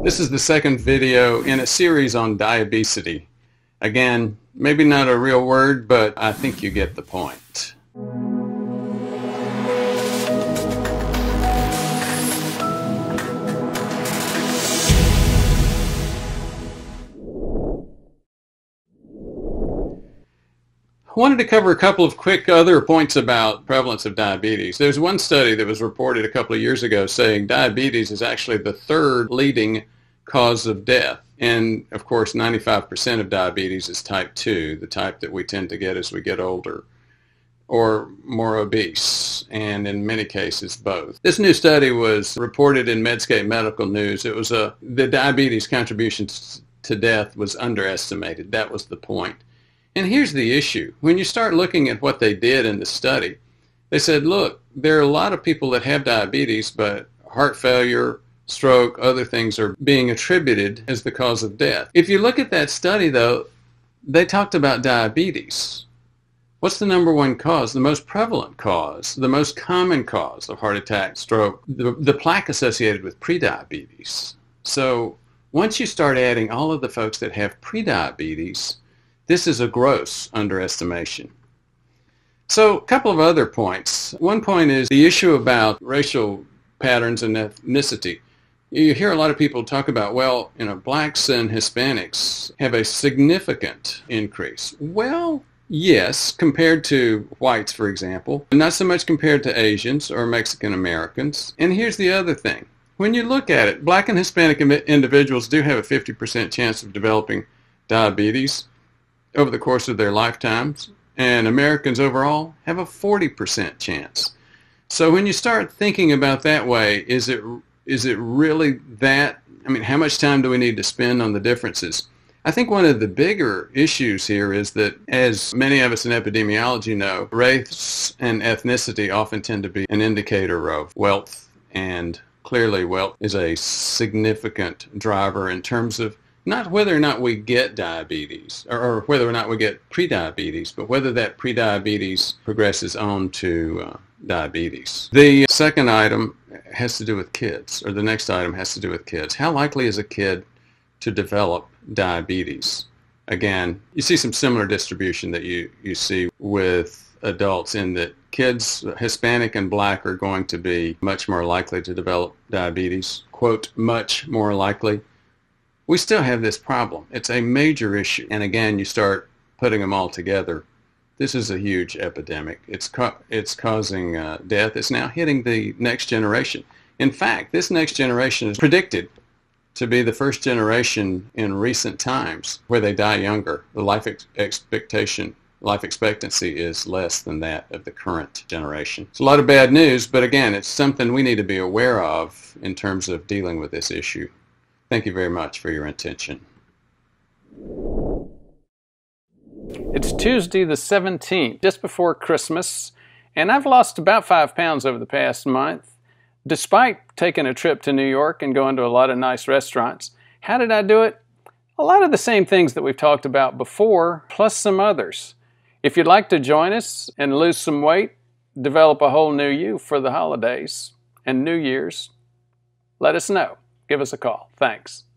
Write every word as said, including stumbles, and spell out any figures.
This is the second video in a series on diabesity. Again, maybe not a real word, but I think you get the point. I wanted to cover a couple of quick other points about prevalence of diabetes. There's one study that was reported a couple of years ago saying diabetes is actually the third leading cause of death. And of course, ninety-five percent of diabetes is type two, the type that we tend to get as we get older, or more obese, and in many cases both. This new study was reported in Medscape Medical News. It was a, the diabetes contribution to death was underestimated. That was the point. And here's the issue. When you start looking at what they did in the study, they said, look, there are a lot of people that have diabetes, but heart failure, stroke, other things are being attributed as the cause of death. If you look at that study, though, they talked about diabetes. What's the number one cause, the most prevalent cause, the most common cause of heart attack, stroke, the, the plaque associated with prediabetes. So once you start adding all of the folks that have prediabetes, this is a gross underestimation. So a couple of other points. One point is the issue about racial patterns and ethnicity. You hear a lot of people talk about, well, you know, blacks and Hispanics have a significant increase. Well, yes, compared to whites, for example, not so much compared to Asians or Mexican Americans. And here's the other thing. When you look at it, black and Hispanic individuals do have a fifty percent chance of developing diabetes over the course of their lifetimes, and Americans overall have a forty percent chance. So when you start thinking about that way, is it is it really that? I mean, how much time do we need to spend on the differences? I think one of the bigger issues here is that, as many of us in epidemiology know, race and ethnicity often tend to be an indicator of wealth, and clearly wealth is a significant driver in terms of not whether or not we get diabetes, or, or whether or not we get prediabetes, but whether that prediabetes progresses on to uh, diabetes. The second item has to do with kids, or the next item has to do with kids. How likely is a kid to develop diabetes? Again, you see some similar distribution that you, you see with adults, in that kids, Hispanic and black, are going to be much more likely to develop diabetes. Quote, much more likely. We still have this problem. It's a major issue. And again, you start putting them all together. This is a huge epidemic. It's, ca it's causing uh, death. It's now hitting the next generation. In fact, this next generation is predicted to be the first generation in recent times where they die younger. The life ex expectation, life expectancy is less than that of the current generation. It's a lot of bad news, but again, it's something we need to be aware of in terms of dealing with this issue. Thank you very much for your attention. It's Tuesday the seventeenth, just before Christmas, and I've lost about five pounds over the past month, despite taking a trip to New York and going to a lot of nice restaurants. How did I do it? A lot of the same things that we've talked about before, plus some others. If you'd like to join us and lose some weight, develop a whole new you for the holidays and New Year's, let us know. Give us a call. Thanks.